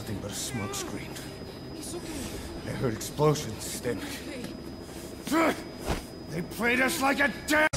nothing but a smoke screen. He's okay. I heard explosions, then... Okay. They played us like a damn